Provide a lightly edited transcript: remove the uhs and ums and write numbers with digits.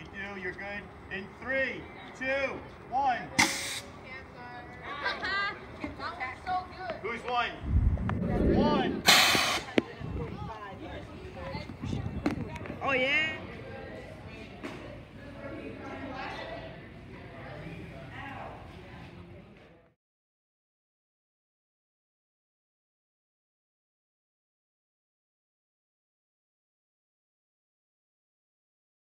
You do, you're good. In 3, 2, 1. Who's won? 1. Oh yeah.